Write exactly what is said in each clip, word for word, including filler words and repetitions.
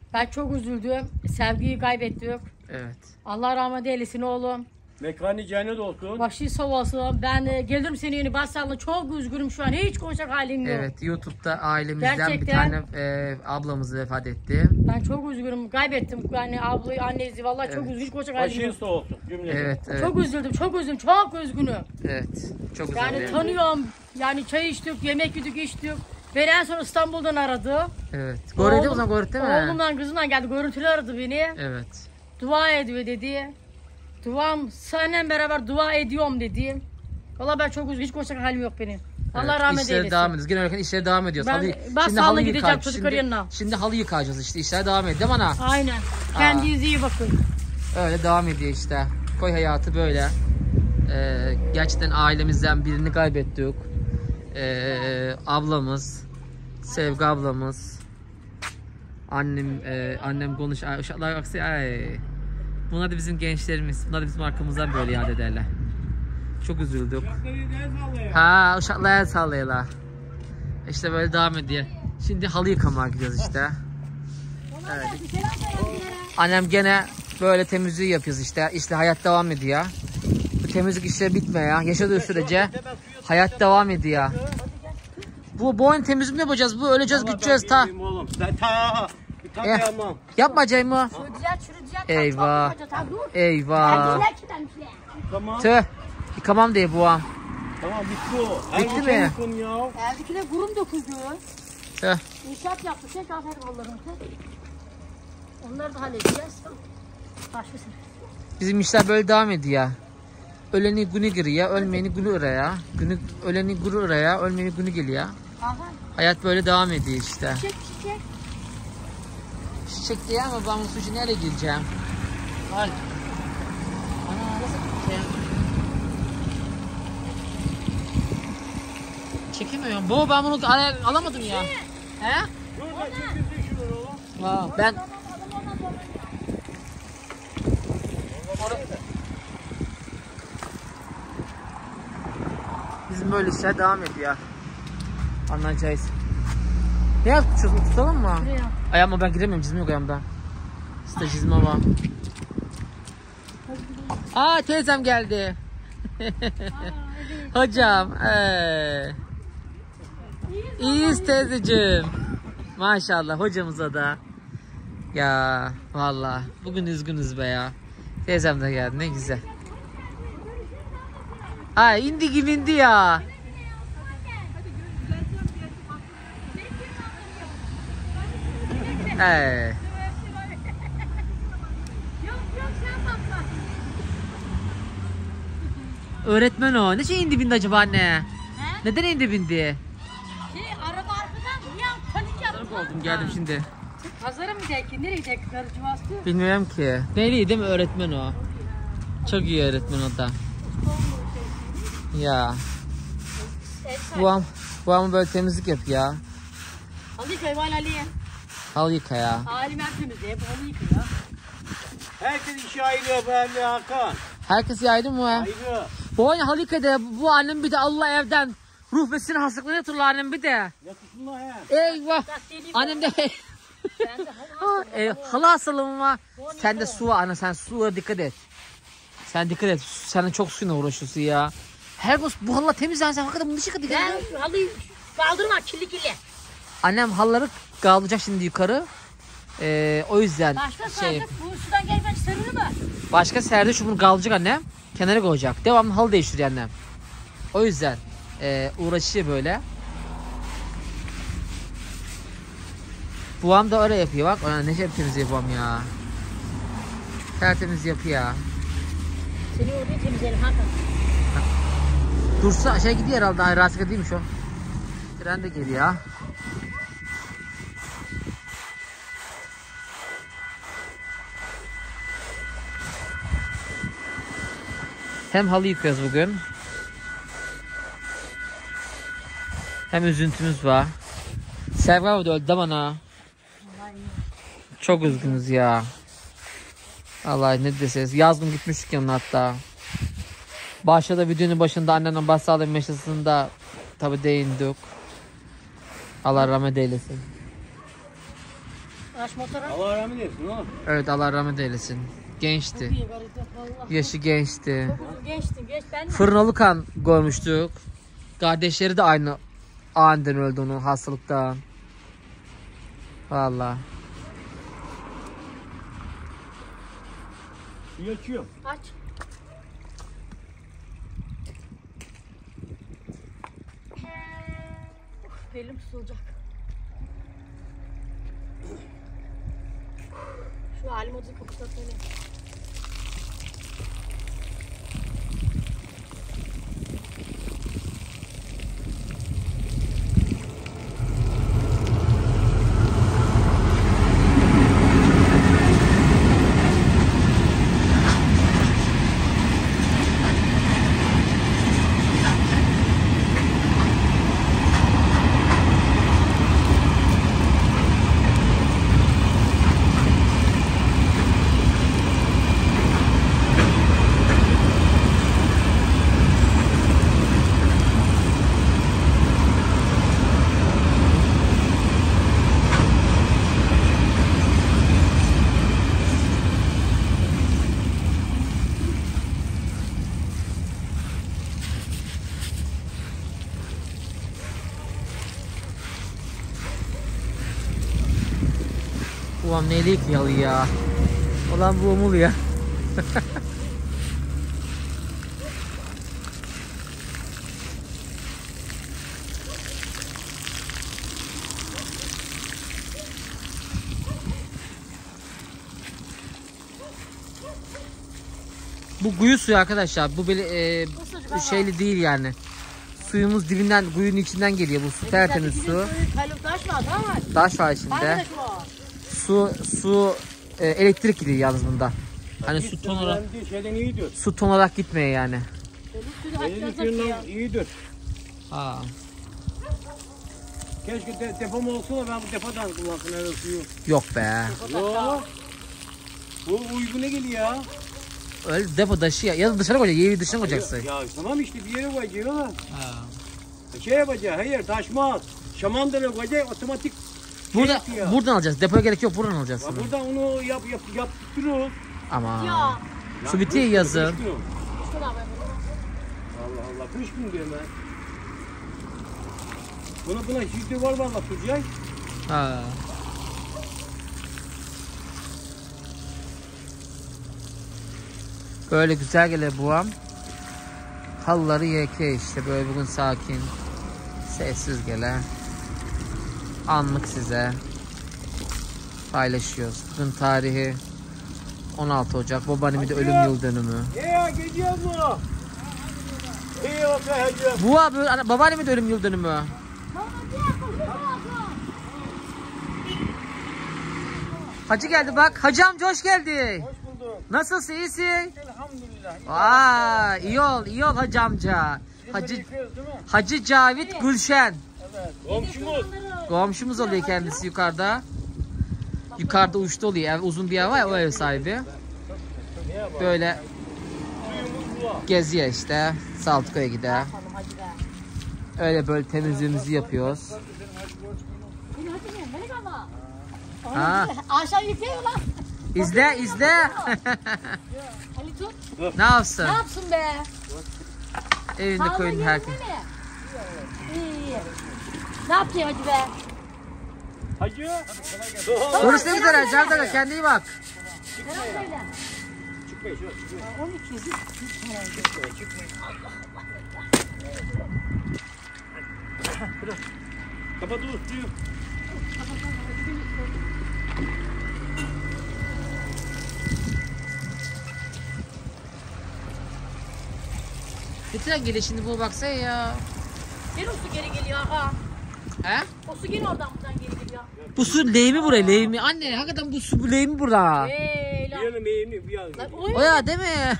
Ben çok üzüldüm. Sevgiyi kaybettik. Evet. Allah rahmet eylesin oğlum. Mekanı cennet olsun. Başı sağ olsun. Ben e, gelirim seni yeni başsağlığı. Çok üzgünüm şu an. Hiç konuşacak halim yok. Evet, YouTube'da ailemizden Gerçekten. bir tane e, ablamız vefat etti. Ben çok üzgünüm. Kaybettim. Yani ablayı, annesi. Vallahi çok Evet. üzgünüm. Hiç konuşacak halim Başın yok. sağ olsun cümleten. Evet, evet. Çok üzüldüm. Çok üzüldüm. Çok üzgünüm. Evet. Çok Yani üzüldüm. tanıyorum. Yani çay içtik, yemek yedik, içtik. Beni en son İstanbul'dan aradı. Evet. Görüldü o zaman görüldü değil mi? Oğlumdan kızından geldi. Görüntülü aradı beni. Evet. Dua ediyor dedi. Duam seninle beraber dua ediyorum dedi. Valla ben çok üzgünüm. Hiç konuşacak halim yok benim. Allah Evet, rahmet işlere eylesin. devam ediyoruz. Genel olarak işlere devam ediyoruz. Ben Halı, başsağlığı gideceğim yıkayacağız. çocukların Şimdi, yanına. şimdi halı yıkayacağız işte. İşler devam ediyor değil mi ana? Aynen. Kendinize iyi bakın. Öyle devam ediyor işte. Koy hayatı böyle. Ee, gerçekten ailemizden birini kaybettik. Ee, ablamız, Sevgi ablamız, annem, e, annem konuş. Ay, uşaklar aksi ay. Bunlar da bizim gençlerimiz. Bunlar da bizim arkamızdan böyle yad ederler. Çok üzüldük. Ha, uşaklar el sallıyorlar. İşte böyle devam ediyor. Şimdi halı yıkamaya gidiyoruz işte. Evet. Annem gene böyle temizliği yapıyoruz işte. İşte hayat devam ediyor. Bu temizlik işleri bitmiyor. Yaşadığı sürece hayat devam ediyor. Bu boyun temizliğini mi yapacağız? Bu öleceğiz, gideceğiz ta. Oğlum sen ta. Ta Eh, yapmam. yapmayacak mı? Eyvah. Eyvah. Tamam. Tüh. Yıkamam diye buam. Tamam bitti o. Bitti mi? Eldikine kurum döküldü. Tüh. İnşaat yaptık. Çek aferin onların. Onları da halledeceğiz. Başlasın. Bizim işler böyle devam ediyor. Öleni günü giriyor, ölmeyeni günü oraya. Günü, öleni günü oraya, ölmeyeni günü geliyor. Aha. Hayat böyle devam ediyor işte. Çiçek çiçek. Çiçek diye ama ben bu suçu nereye gireceğim? Al. Ana nasıl şey? Çekemiyorum. Baba ben bunu al alamadım ya. He? Dur ben çekildim şunu oğlum. Wow. Ben bizim böyle işler devam ediyor. Anlayacağız. Ne yapacağız? Tutalım mı? Buraya. Ayağıma ben giremiyorum. Çizim yok ayağımda. İşte çizme var. Aa teyzem geldi. Hocam. Ee. İyiyiz teyzeciğim. Maşallah hocamıza da. Ya vallahi bugün üzgünüz be ya. Teyzem de geldi ne güzel. Ay indi gibi indi ya. Ee. Öğretmen o. Ne şey indi bindi acaba anne? He? Neden indi bindi? Şey araba arkadan bir an panik yaptı. Oldum geldim şimdi. Pazara mı gidecek? Nereye gidecek? Karıcı bastı. Bilmiyorum ki. Neydi değil mi öğretmen o? Çok iyi öğretmen o da. Ya. Bu am, bu am böyle temizlik yapıyor. Ali Kayval Ali'ye. Al yıka ya. Halim hep temizliği. Hep onu yıkıyor. Herkes işi ayrı ben Hakan. Herkes yaydı mı? Ayrı. Bu anne halı yıkadı. Bu annem bir de Allah evden ruh besini hastalıklarına yatırırlar annem bir de. Yatırsınlar he. Eyvah. Annem de Ben de halı e, halı hastalığım var. Sen de su ana sen suya dikkat et. Sen dikkat et. Sen de çok suyla uğraşıyorsun ya. Her gün bu halılar temizlense hakikaten bunu dışarı dikkat et. Ben halıyı kaldırma kirli kirli. Annem halıları kaldıracak şimdi yukarı. Ee, o yüzden Başka şey sardık. Bu sudan gelmek sarılır mı? başka serde şu bunu kaldıracak annem. Kenara koyacak. Devamlı halı değiştiriyor annem. O yüzden e, uğraşıyor böyle. Buam da öyle yapıyor bak. Ona ne şey temizliyor buam ya. Tertemiz yapıyor ya. Seni oraya temizleyelim Hakan. Dursa şey gidiyor herhalde. Hayır rasika değilmiş o. Tren de geliyor. Hem halı yıkıyoruz bugün. Hem üzüntümüz var. Server da öldü de bana. Çok üzgünüz ya. Allah ne deseniz. Yazdım gitmiştik yanına hatta. Başta videonun başında annenin başsağlığı meşasında tabi değindik. Allah rahmet eylesin. Aç motora. Allah rahmet eylesin oğlum. Evet, Allah rahmet eylesin. Gençti. İyi garip, vallahi. Yaşı gençti. Çok uzun geçtin, geç ben mi? Fırnalıkan görmüştük. Kardeşleri de aynı aniden öldü onun hastalıktan. Vallahi. Suyu açıyor. Aç. Uf, elim tutulacak. Şu halim otu kapışta söyleyeyim. Ulan neyle yıkayalı ya. Ulan bu umul ya. Bu kuyu suyu arkadaşlar. Bu böyle e, şeyli değil yani. Suyumuz dibinden, kuyunun içinden geliyor. Bu su tertemiz su. Taş var, tamam. Taş var içinde. Su su e, elektrik gidiyor yalnız bunda. Hani su ton olarak Şeyden iyidir. su ton olarak gitmiyor yani. Benim suyundan iyidir. Ha. Keşke de, depom olsa da ben bu depodan kullansın öyle suyu. Yok be. Yok. Bu uyguna geliyor ya. Öyle depo taşı ya. Ya da dışarı koyacaksın. Yevi dışına koyacaksın. Ya tamam işte bir yere koyacak ama. Ha. Şey yapacak, hayır taşmaz. Şamandıra koyacak otomatik. Burada şey ya. buradan alacağız. Depoya gerek yok. Buradan alacağız. Ya Bunu. buradan onu yap yap yaptırırız. Ama Ya. su bitiyor yazın. Kış günü. Allah Allah kış günü diyorum ben. Buna buna şişli var valla Tuncay. Ha. Böyle güzel gelir buam. Halıları yeke işte böyle bugün sakin. Sessiz gele. Anlık size paylaşıyoruz. Bugün tarihi on altı Ocak. Babaannemin de ölüm yıl dönümü. Ya gidiyor mu? İyi o be hacı. Bu abi babaannemin de ölüm yıl dönümü. Hacı geldi bak. Hacı amca hoş geldi. Hoş bulduk. Nasılsın? İyisin? Elhamdülillah. Aa, iyi ol, iyi ol hacı amca. Hacı Yıkıyoruz değil mi? Hacı Cavit Gülşen. Evet. Komşumuz. Komşumuz oluyor kendisi yukarıda. Yukarıda uçta oluyor. Ev, uzun bir ev var ya, o ev sahibi. Böyle Suyumuz var. geziyor işte. Saltıkaya gider. Öyle böyle temizliğimizi yapıyoruz. Ha. Aşağı yıkıyor lan. İzle, izle. Ali tut. Ne yapsın? Ne yapsın be? Evinde Sağlığı koyun yerinde herkes. mi? İyi iyi. Ne yaptın hacı be? Hacı. Görüşmek üzere. Canım kendine iyi bak. Selam söyle. Çıkmayın şuna çıkmayın. on iki yüz. Çıkmayın çıkmayın. Kapat o suyu. Lütfen gelişini bu baksana ya. Gene o su geri geliyor ha. He? O su gene oradan buradan geri geliyor. Bu su lehimi buraya lehimi. Anne hakikaten bu su bu lehimi burada. Hey Bir lan. yana meyini bir yana. Lan oy. O ya değil mi?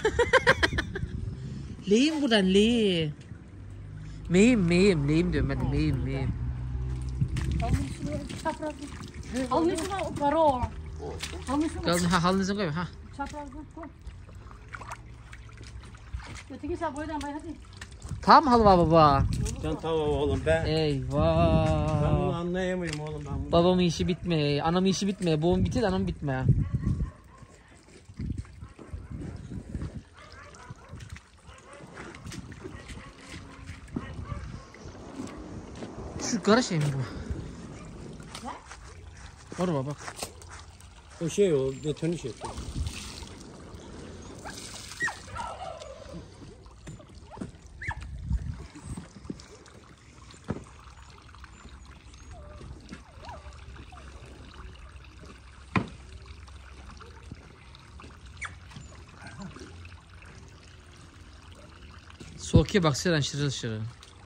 Lehim buradan lehim. Meyim meyim lehim diyorum ben de meyim meyim. Alın şunu çaprazını. Alın şunu o para o. Alın şunu Kalın ha halınıza koyma ha. çaprazını koy. Öteki sen boydan bay hadi. Tam halva baba. Sen tamam oğlum ben. Ben bunu Eyvah. anlayamıyorum oğlum ben bunu. Babamın işi bitme, anamın işi bitme. Babamın bitir, anamın bitme. Şu kara şey mi bu? Orada bak. O şey o beton şey. Soğuğa baksana şırıl şırıl.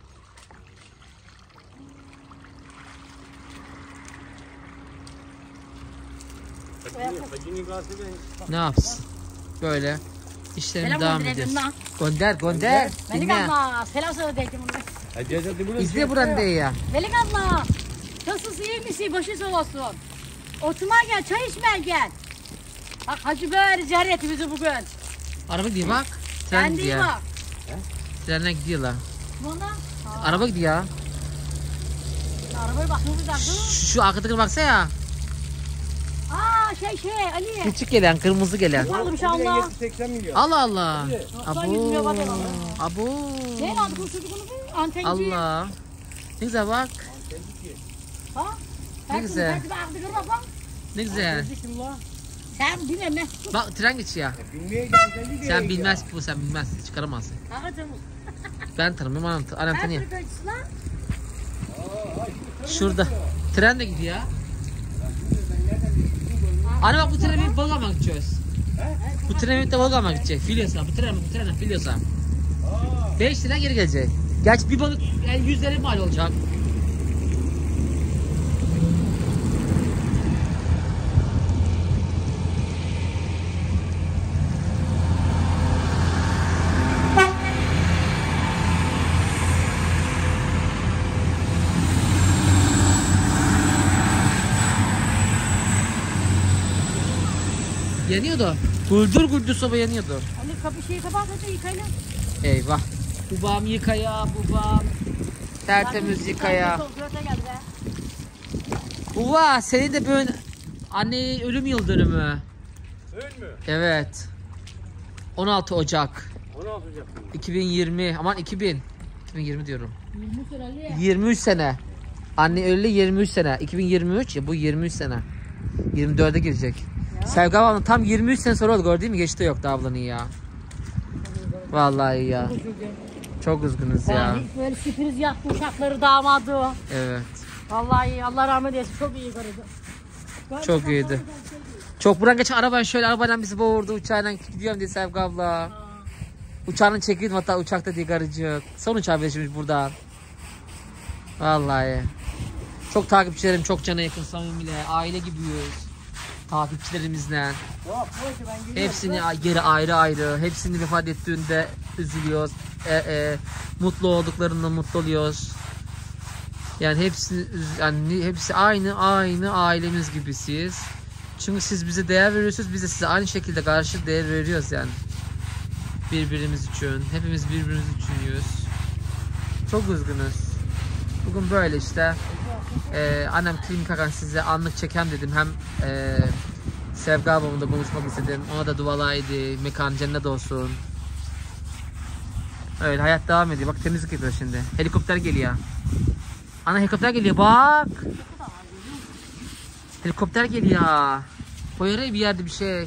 Hacının gazı ben. Ne yapsın? Böyle işlerine Selam devam gönderelim ediyoruz. lan. Gönder gönder. Melik Dinle. abla selam söyle dedim bunu. Hadi hadi bunu. İzle buranı diye ya. Melik abla nasılsın iyi misin başı sağ olsun. Oturma gel çay içmeye gel. Bak hacı böyle ziyaret etti bizi bugün. Araba gidiyor bak. Tren Sen değil gidiyor. bak. Trenler gidiyor lan. Bana. Araba gidiyor ya. Arabaya bak ne güzel dur. Şu, şu arkadaki baksana ya. Aa şey şey Ali. Küçük gelen, kırmızı gelen. Aldım inşallah. seksen milyon. Allah Allah. Doksan yüz milyon bak Abo. herhalde. Abo. Ne aldı bu çocuk bunu? Antenci. Allah. Ne güzel bak. Ha? Ne güzel. Sen baktı gör bak bak. Ne güzel. Kim lan? Sen bilmem ne. Bak tren geçiyor. Bilmeye geldi. Sen bilmez bu, sen bilmez. Çıkaramazsın. Hakikaten. Ben tanımıyorum, anam, anam Sen tanıyor. tırpıcısın lan. Şurada. Tren de gidiyor. Anne bak bu trene binip balık almak gideceğiz. Bu trene binip de balık almak gidecek. Filyos'a, bu tren, bu trene Filyos'a. beş lira geri gelecek. Gerçi bir balık yani yüz lira mal olacak. Yanıyordu. Guldur guldur soba yanıyordu. Ali kapı şeyi kapatınca yıkayla. Eyvah. Babam yıkaya, babam. Tertemiz yıkaya. Geldi be. Baba senin de böyle anne ölüm yıl dönümü. Öyle mü? Evet. on altı Ocak Onu yapacaksın. iki bin yirmi. Aman iki bin. iki bin yirmi diyorum. yirmi sene Ali. yirmi üç sene. Anne öldü yirmi üç sene. iki bin yirmi üç ya bu yirmi üç sene. yirmi dörde girecek. Sevgi ablanın tam yirmi üç sene sonra oldu, gördün mü? Geçti yoktu ablanın ya. Vallahi ya. Çok üzgünüz ya. Yani böyle sürpriz yaptı uşakları damadı. Evet. Vallahi Allah rahmet eylesin çok iyi karıydı. Çok iyiydi. Çok buradan geçen araba şöyle arabayla bizi boğurdu, uçağıyla gidiyorum diye Sevgi abla. Uçağını çekiyordum hatta uçakta diye garıcık. Son uçağı geçmiş buradan. Vallahi. Çok takipçilerim, çok cana yakın, samimiyle, aile gibiyiz. Takipçilerimizle. Yok neyse ben gidiyorum. Hepsini geri ayrı ayrı, hepsini vefat ettiğinde üzülüyoruz. E, e, mutlu olduklarında mutlu oluyoruz. Yani hepsi yani hepsi aynı aynı ailemiz gibisiyiz. Çünkü siz bize değer veriyorsunuz, biz de size aynı şekilde karşı değer veriyoruz yani. Birbirimiz için, hepimiz birbirimiz için yiyoruz. Çok üzgünüz. Bugün böyle işte. Ee, annem klinik hakan size anlık çekem dedim. Hem e, Sevgi ablamla da konuşmak istedim. Ona da dualaydı. Mekan cennet olsun. Öyle hayat devam ediyor. Bak temizlik yapıyor şimdi. Helikopter geliyor. Ana helikopter geliyor bak. Helikopter geliyor. Koy oraya bir yerde bir şey.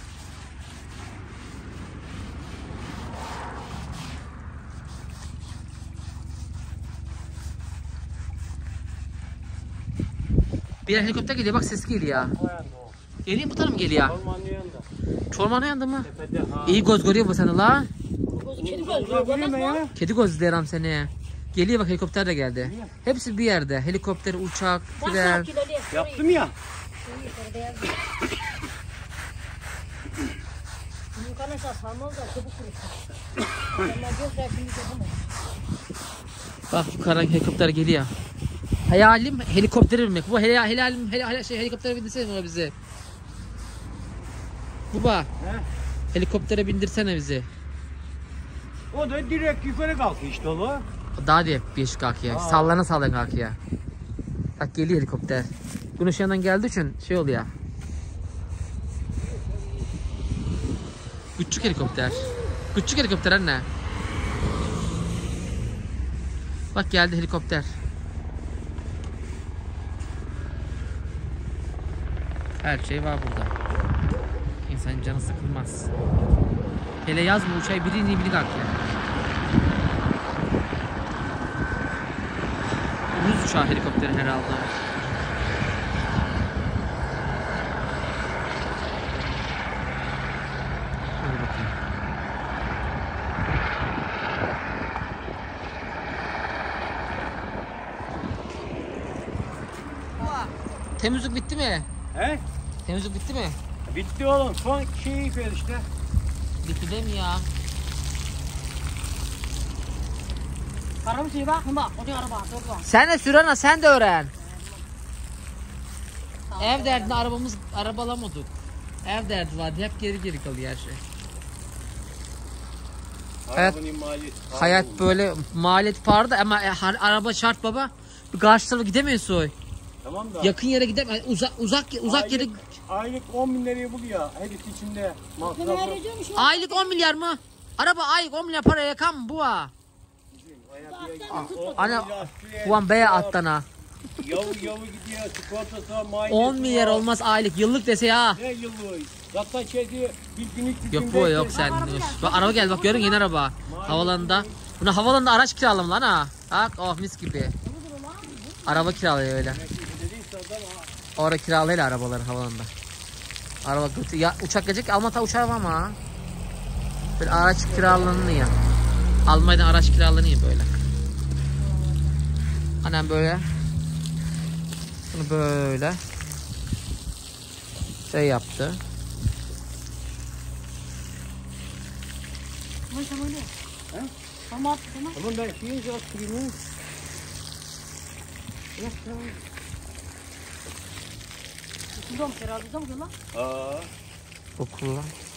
Bir yer helikopter geliyor bak, ses geliyor. Geliyor bu tarafa mı geliyor? Ormanın yanında. Çormanın yanında mı? Tepede ha. İyi göz görüyor bu seni la. Kedi Uzak gözlüyor görüyor mu görmez ya? mi? Kedi gözlerim seni. Geliyor bak, helikopter de geldi. Hepsi bir yerde. Helikopter, uçak, Bak tren. sakin Ali. Yaptım ya. Yukarıda sarmaz da çabuk kuruşsun. Onlar gözler şimdi yapamaz. Bak yukarıdan helikopter geliyor. Hayalim helikoptere binmek. Bu helal helalim helal şey helikoptere bindirsene bana bizi. Baba. He? Helikoptere bindirsene bizi. O da direkt yukarı kalkıyor işte o. Daha diye bir kalkıyor. Sallana sallana kalkıyor. Bak geliyor helikopter. Güneş yanından geldiği için şey oluyor. Küçük helikopter. Küçük helikopter anne. Bak geldi helikopter. Her şey var burada. İnsanın canı sıkılmaz. Hele yaz mı uçay biri biri kalkıyor. Rus uçağı helikopteri herhalde. Hadi bakayım. Temizlik bitti mi? He? Temizlik bitti mi? Bitti oğlum. Son şeyi yıkıyor işte. Bitti değil mi ya? Paramı şey bak, bak, koca araba, dur bak. Sen de sür ana, sen de öğren. Ev derdinde arabamız araba alamadık. Ev derdi vardı, hep geri geri kalıyor her şey. Hayat- Arabanın maliyeti. Hayat böyle maliyet pahalı ama e, har- araba şart baba. Bir karşı tarafa gidemiyorsun. Tamam da. Yakın yere gidem, uzak uzak uzak yere. aylık, aylık on bin liraya buluyor. Herif içinde Ne masrafı. veriyormuş o? Aylık on milyar mı? Araba aylık on milyar paraya yakan mı bu ha? Ana ulan beye attana. Yavu yavu gidiyor. Sigortası, maliyeti. on milyar var. olmaz aylık, yıllık dese ya. Ne yıllığı? Zaten şey diyor. Bir günlük Yok bu yok sen. Bak araba geldi, bak görün yeni araba. Havalanında. Buna havalanında araç kiralım lan ha. Bak oh mis gibi. Araba kiralıyor öyle. Orada kiralayla arabaları havalanında. Araba kötü. Ya uçak gelecek, Almanya uçağı var ama. Böyle araç kiralanıyor. Almanya'dan araç kiralanıyor böyle. Annem böyle. Bunu böyle şey yaptı. Tamam tamam ne? He? Tamam tamam. Tamam ben şeyi yaptırayım. Yok tamam. Şurada mı herhalde da mı lan? Aa. Okulla.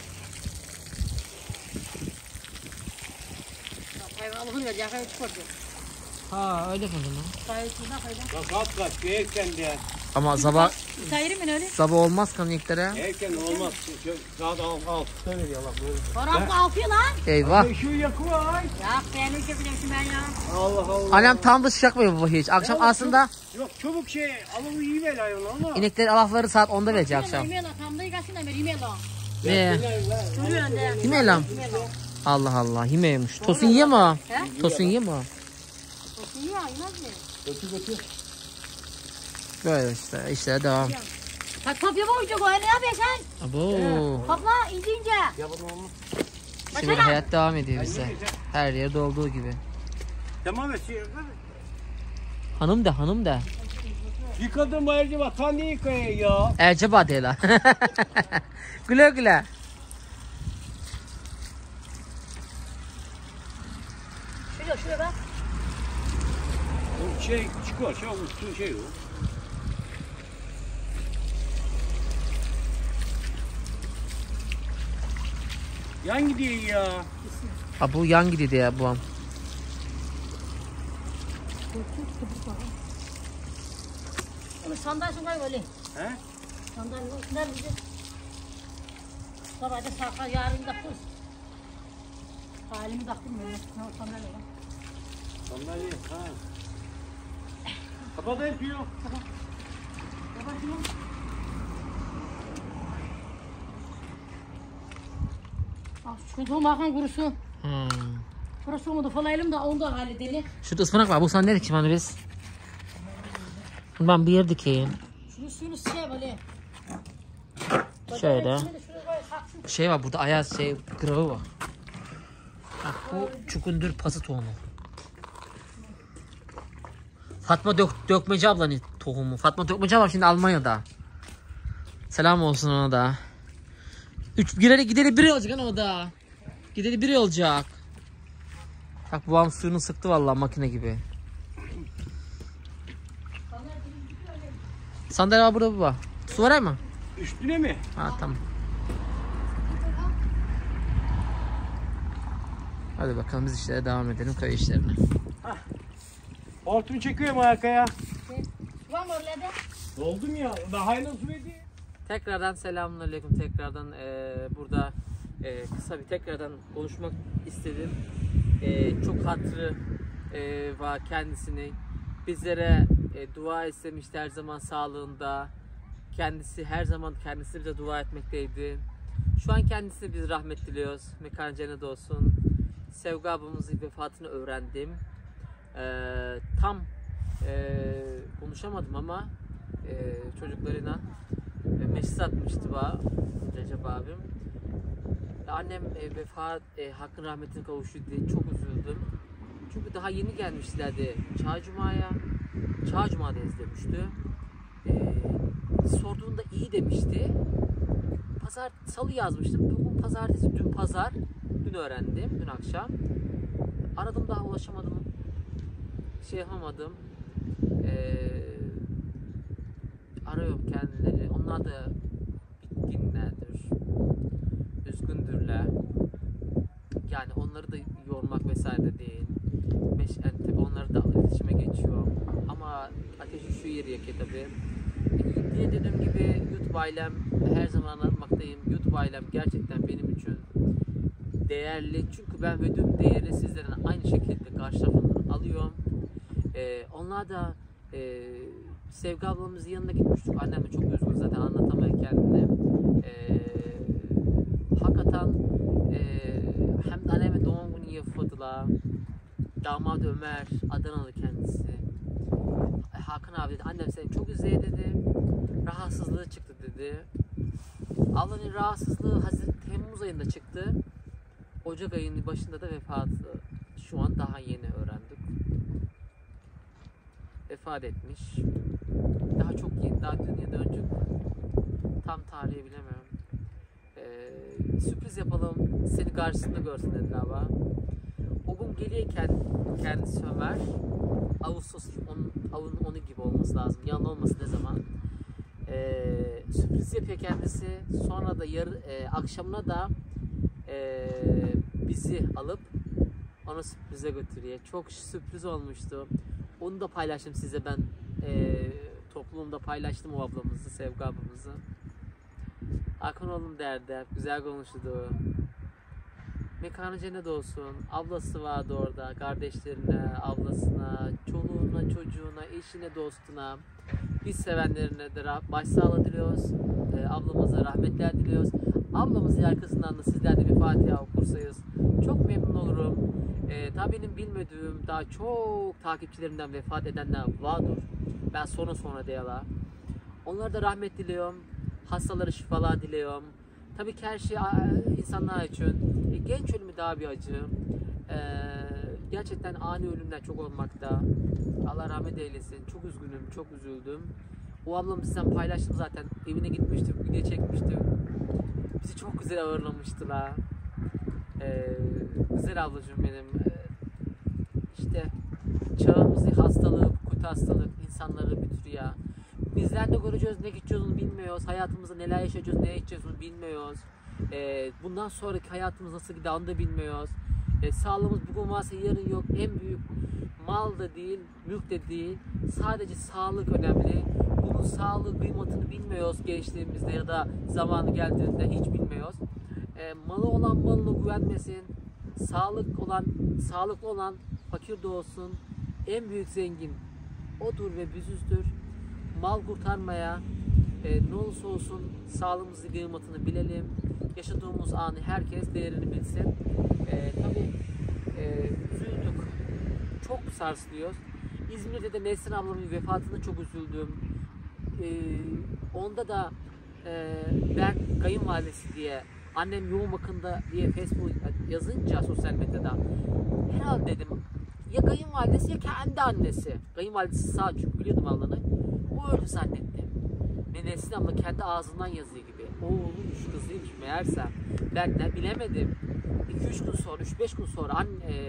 Hayvanı ver yakaya çıkardı. Ha öyle mi lan? Sayısına kaydan. Bak kalk kalk erken de. Ama sabah Sayırım ben öyle. sabah olmaz kanyeklere. Erken olmaz. Şu saat alt alt söyle yalan böyle. Param kalkıyor lan. Eyvah. Ay, şu yakıyor ay. Ya ben ne yapacaksın ben ya? Allah Allah. Annem tam da sıcak mı bu hiç? Akşam Ya, aslında Yok çabuk şey alıvı iyi ver hayvan ama. inekleri alafları saat onda verecek akşam. Yemeğe lan tam da yıkasın da ver yemeğe lan. Ne? Duruyor önde. Hime lan. Yemeğe lan. Allah Allah himeymiş. Tosun yiyor mu? He? Tosun yiyor mu? Olsun ya inaz mı? Götür götür. Böyle işte işlere devam. Bak top yapamayacak o ne yapıyorsun sen? Abo. Topla ince ince. Ya bunu olmaz. İşte böyle hayat devam ediyor bize. Her yerde olduğu gibi. Tamam ya şey. Hanım da hanım da. Yıkadım ayrıca bak tam ne yıkaya ya. Erceba de la. Güle güle. Şuraya şuraya bak. O şey çıkıyor şey uçtuğu şey o. Yan gidiyor ya. Ha bu yan gidiyor ya bu an. Onu sandalyesi var öyle. He? Sandalye nerede bize? Sabahda sakal yarın da kız. Halimi taktım böyle. Ne o sandalye var? Sandalye ha. Kapat yapıyor. Baba şunu. Ah şu tomakan kurusun. Hmm. Kurusun onu da falayalım da onu da halledelim. Şurada ıspanak var. Bu sana ne dikeyim hani biz? Ben bir yer dikeyim. Şunu suyunu şey böyle. Şöyle. Şuraya böyle saksın. Şey var burada ayaz şey grağı var. Bak bu çukundur pası tohumu. Fatma Dök Dökmeci ablanın tohumu. Fatma Dökmeci abla şimdi Almanya'da. Selam olsun ona da. Üç gideri gideri biri olacak hani o da. Gideri biri olacak. Bak babam suyunu sıktı vallahi makine gibi. Sandalye var burada baba. Su var mı? Üstüne mi? Ha tamam. Hadi bakalım biz işlere devam edelim, köy işlerine. Hortum çekiyorum arkaya. Var mı orada? Doldum ya. Daha nasıl ödeyeyim? Tekrardan selamünaleyküm. Tekrardan e, burada e, kısa bir tekrardan konuşmak istedim. E, çok hatırı e, var kendisini. Bizlere e, dua istemişti her zaman sağlığında. Kendisi her zaman kendisi bize dua etmekteydi. Şu an kendisine biz rahmet diliyoruz. Mekanı cennet olsun. Sevgi ablamızın vefatını öğrendim. E, tam e, konuşamadım ama e, çocuklarına e, mesaj atmıştı bana Recep abim. Annem e, vefat e, hakkın rahmetine kavuştu diye çok üzüldüm. Çünkü daha yeni gelmişlerdi Çağ Cuma'ya. Çağ Cuma'dayız demişti. E, sorduğunda iyi demişti. Pazar, salı yazmıştım. Bugün pazartesi, dün pazar. Dün öğrendim, dün akşam. Aradım, daha ulaşamadım. Şey yapamadım. Ee, arıyorum kendileri. Onlar da bitkinlerdir. Üzgündürler. Yani onları da yormak vesaire de değil. Meş, yani tabii onları da iletişime geçiyor. Ama ateşi şu yeri yakıyor tabii. Diye dediğim gibi YouTube ailem, her zaman anlatmaktayım. YouTube ailem gerçekten benim için değerli. Çünkü ben verdiğim değeri sizlerin aynı şekilde karşı tarafından alıyorum. Ee, onlar da e, Sevgi ablamızın yanına gitmiştik. Annem de çok üzgün zaten, anlatamıyor kendini. Ee, hakikaten e, hem de anneme doğum günü yapmadılar. Damadı Ömer, Adanalı kendisi. Hakan abi dedi, annem seni çok üzüyor dedi. Rahatsızlığı çıktı dedi. Ablanın rahatsızlığı Haziran Temmuz ayında çıktı. Ocak ayının başında da vefatı. Şu an daha yeni öğrendik. Vefat etmiş. Daha çok yeni, daha dün ya da önce. Tam tarihi bilemiyorum. Ee, sürpriz yapalım, seni karşısında görsün dediler bana. O gün gelirken kendisi Ömer, Ağustos onun onu gibi olması lazım. Yan olması ne zaman? Ee, sürpriz yapıyor kendisi. Sonra da yarı e, akşamına da e, bizi alıp onu sürprize götürüyor. Çok sürpriz olmuştu. Onu da paylaştım size ben. E, toplumda paylaştım o ablamızı, Sevgi ablamızı. Hakan oğlum derdi. Güzel konuştu. Mekanı cennet olsun. Ablası vardı orada. Kardeşlerine, ablasına, çoluğuna, çocuğuna, eşine, dostuna. Biz sevenlerine de başsağlığı diliyoruz. E, ablamıza rahmetler diliyoruz. Ablamızın arkasından da sizler de bir Fatiha okursanız çok memnun olurum. E, tabii benim bilmediğim daha çok takipçilerimden vefat edenler vardır. Ben sonra sonra diyorlar. Onlara da rahmet diliyorum. Hastalara şifalar diliyorum. Tabii ki her şey insanlar için. E, genç ölümü daha bir acı. E, gerçekten ani ölümler çok olmakta. Allah rahmet eylesin. Çok üzgünüm, çok üzüldüm. O ablamı sizden paylaştım zaten. Evine gitmiştim, video çekmiştim. Bizi çok güzel ağırlamıştılar. E, güzel ablacığım benim. E, işte çağımızı hastalık, kötü hastalık insanları bitiriyor. Bizler de göreceğiz, ne geçiyoruz onu bilmiyoruz. Hayatımızda neler yaşayacağız, ne yaşayacağız onu bilmiyoruz. Ee, bundan sonraki hayatımız nasıl gider onu da bilmiyoruz. Ee, sağlığımız bugün varsa yarın yok. En büyük mal da değil, mülk de değil. Sadece sağlık önemli. Bunun sağlık kıymetini bilmiyoruz gençliğimizde ya da zamanı geldiğinde hiç bilmiyoruz. Ee, malı olan malına güvenmesin. Sağlık olan, sağlıklı olan fakir de olsun. En büyük zengin odur ve bizüzdür. Mal kurtarmaya e, ne olursa olsun sağlığımızın kıymetini bilelim. Yaşadığımız anı herkes değerini bilsin. E, tabii e, üzüldük. Çok sarsılıyoruz. İzmir'de de Nesrin ablamın vefatına çok üzüldüm. E, onda da e, ben kayınvalidesi diye, annem yoğun bakımda diye Facebook yazınca sosyal medyada herhalde dedim ya kayınvalidesi ya kendi annesi. Kayınvalidesi sağ, çünkü biliyordum ablanı. O öldü zannettim. Nesrin abla kendi ağzından yazıyor gibi. O oğluymuş, kızıymış meğerse. Ben de bilemedim. iki üç gün sonra, üç beş gün sonra anne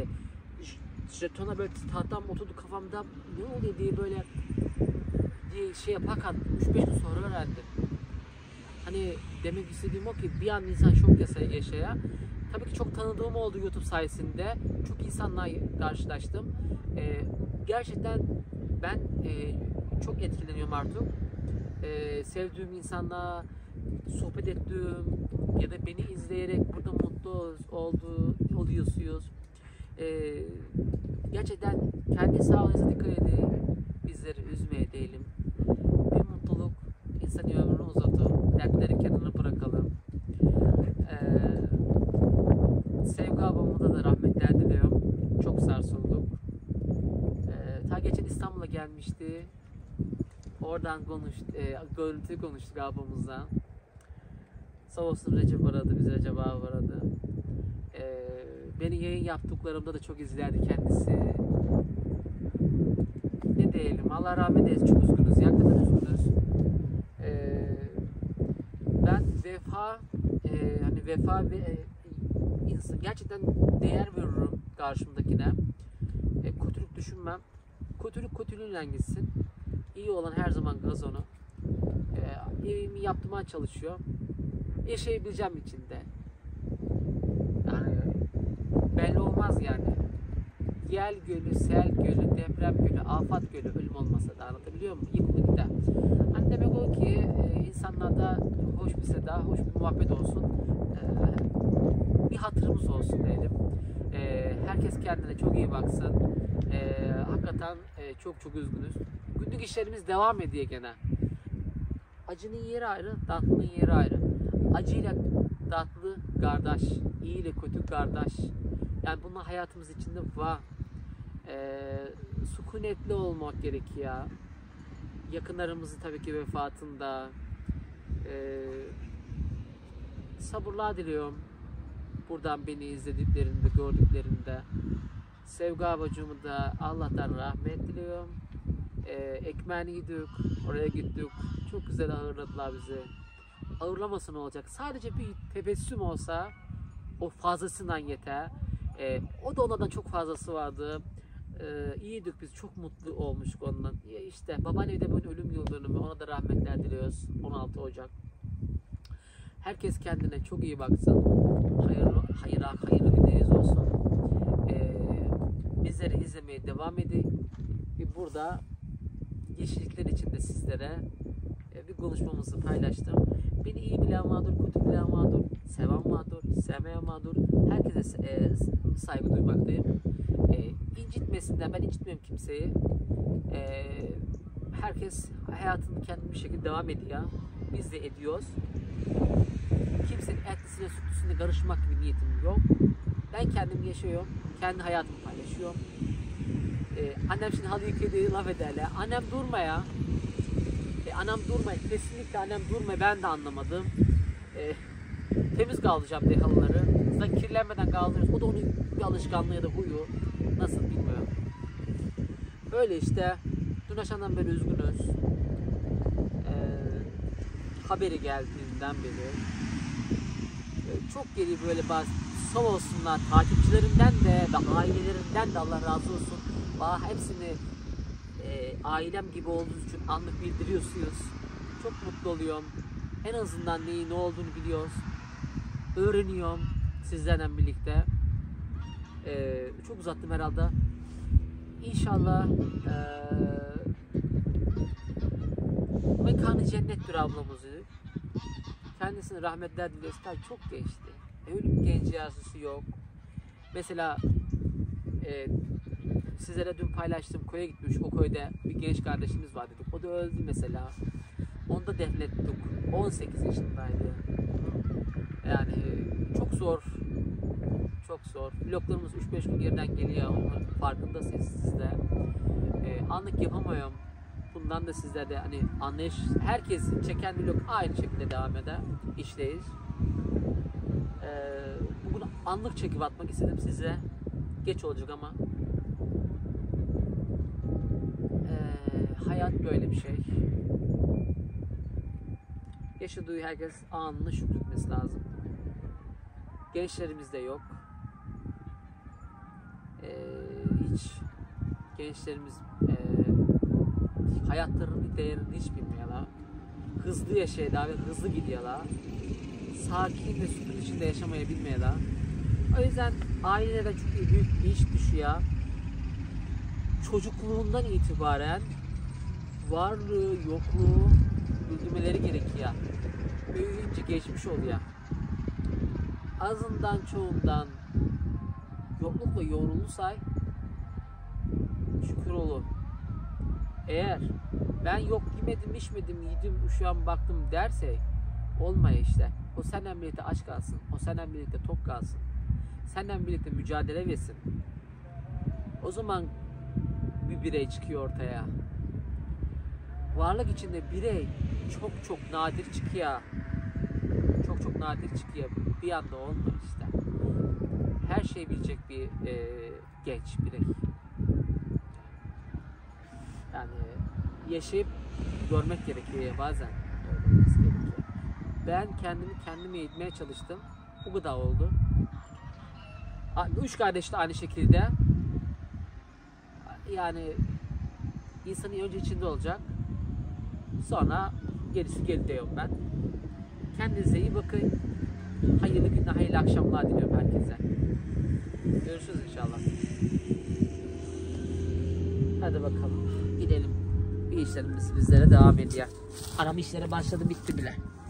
jetona böyle tahtam oturdu kafamda, ne oluyor diye böyle diye şey yaparken üç beş gün sonra öğrendim. hani demek istediğim o ki bir an insan şok yaşaya yaşaya. Tabii ki çok tanıdığım oldu YouTube sayesinde. Çok insanla karşılaştım. Ee, gerçekten ben e, çok etkileniyorum artık. Ee, sevdiğim insanla sohbet ettiğim ya da beni izleyerek burada mutlu oldu, oluyorsunuz. Ee, gerçekten kendi sağlığınıza dikkat edin. Bizleri üzmeye değilim. Bir mutluluk insanın ömrünü uzatır. Dertleri kenara bırakalım. Ee, Sevgi ablamda da rahmetler diliyorum. Çok sarsıldık. Ee, ta geçen İstanbul'a gelmişti. Oradan konuş, e, görüntü konuştuk ablamızla. Sağ olsun Recep aradı, biz Recep abi aradı. Ee, beni yayın yaptıklarımda da çok izlerdi kendisi. Ne diyelim, Allah rahmet eylesin, çok üzgünüz, ya kadar üzgünüz. Ee, ben vefa, e, hani vefa ve e, insan, gerçekten değer veririm karşımdakine. E, kötülük düşünmem. Kötülük kötülüğüyle gitsin. İyi olan her zaman kazanır. E, evimi yaptırmaya çalışıyor. Yaşayabileceğim içinde. Yani belli olmaz yani. Yel gölü, sel gölü, deprem gölü, afat gölü ölüm olmasa da, anlatabiliyor muyum? Yıkılıkta. Hani demek o ki e, insanlarda hoş bir seda, hoş bir muhabbet olsun. E, bir hatırımız olsun diyelim. E, herkes kendine çok iyi baksın. E, hakikaten e, çok çok üzgünüz. Günlük işlerimiz devam ediyor gene. Acının yeri ayrı, tatlının yeri ayrı. Acıyla tatlı kardeş, iyi ile kötü kardeş. Yani bunlar hayatımız içinde var. Ee, sükunetli olmak gerekiyor. Yakınlarımızın tabii ki vefatında. Ee, sabırlar diliyorum. Buradan beni izlediklerinde, gördüklerinde. Sevgi abacığımı da Allah'tan rahmet diliyorum. Ee, ekmeğini yedik, oraya gittik. Çok güzel ağırladılar bizi. Ağırlaması ne olacak? Sadece bir tebessüm olsa o fazlasından yeter. Ee, o da onlardan çok fazlası vardı. Ee, iyiydik biz, çok mutlu olmuştuk ondan. Ya işte babaannemin de böyle ölüm yıl dönümü, ona da rahmetler diliyoruz. on altı Ocak. Herkes kendine çok iyi baksın. Hayırlı, hayırlı, hayırlı günleriniz olsun. Ee, bizleri izlemeye devam edin. Ve burada yeşillikler içinde sizlere bir konuşmamızı paylaştım. Beni iyi bilen vardır, kötü bilen vardır, seven vardır, sevmeyen vardır. Herkese e, saygı duymaktayım. E, incitmesinden, ben incitmiyorum kimseyi. E, herkes hayatını kendi bir şekilde devam ediyor. Biz de ediyoruz. Kimsenin etlisine sütlüsüne karışmak gibi niyetim yok. Ben kendim yaşıyorum, kendi hayatımı paylaşıyorum. E, annem şimdi halı yıkadığı laf ederler. Annem durma ya. E, annem durma, kesinlikle annem durma, ben de anlamadım. E, temiz kaldıracağım diye halıları. Zaten kirlenmeden kaldırıyoruz. O da onun bir alışkanlığı ya da huyu. Nasıl bilmiyorum. Öyle işte. Dün akşamdan beri üzgünüz. E, haberi geldiğinden beri. E, çok geri böyle bazı sağ olsunlar takipçilerimden de ve ailelerinden de, Allah razı olsun. Bana hepsini e, ailem gibi olduğunuz için anlık bildiriyorsunuz. Çok mutlu oluyorum. En azından neyi ne olduğunu biliyoruz. Öğreniyorum sizlerle birlikte. E, çok uzattım herhalde. İnşallah e, mekanı cennettir ablamızı. Kendisine rahmetler diliyoruz. Tabii çok geçti. Ölüm genç yazısı yok. Mesela e, sizlere dün paylaştım, koya gitmiş, o köyde bir genç kardeşimiz var dedik. O da öldü mesela. Onu da defnettik. on sekiz yaşındaydı. Yani çok zor. Çok zor. Vloglarımız üç beş gün geriden geliyor. Onun farkındasınız siz de. Ee, anlık yapamıyorum. Bundan da sizler de hani anlayış, herkes çeken vlog aynı şekilde devam eder. İşleyiz. Ee, bugün anlık çekip atmak istedim size. Geç olacak ama. Ee, hayat böyle bir şey. Yaşadığı herkes anını şükretmesi lazım. Gençlerimiz de yok. Ee, hiç gençlerimiz e, hayatlarının değerini hiç bilmiyorlar. hızlı yaşayla ve hızlı gidiyorlar. Sakin ve sükun içinde yaşamayı bilmiyorlar. O yüzden ailelere çok büyük bir iş düşüyor. Çocukluğundan itibaren varlığı, yokluğu bildirmeleri gerekiyor. Büyüyünce geçmiş oluyor. Azından çoğundan yoklukla yoğrulursa şükür olur. Eğer ben yok yemedim, içmedim, yedim, şu an baktım derse olmuyor işte. O senden birlikte aç kalsın. O senden birlikte tok kalsın. Senden birlikte mücadele versin. O zaman bir birey çıkıyor ortaya. Varlık içinde birey çok çok nadir çıkıyor. Çok çok nadir çıkıyor. Bir anda olmuyor işte. Her şeyi bilecek bir e, genç birey. Yani yaşayıp görmek gerekiyor bazen. Öyle olması gerekiyor. Ben kendimi kendime eğitmeye çalıştım. Bu kadar oldu. Üç kardeş de aynı şekilde. Yani insanın önce içinde olacak. Sonra gerisi geride yok ben. Kendinize iyi bakın. Hayırlı günler, hayırlı akşamlar diliyorum herkese. Görüşürüz inşallah. Hadi bakalım. Gidelim. Bir işlerimiz bizlere devam ediyor. Arama işleri başladı, bitti bile.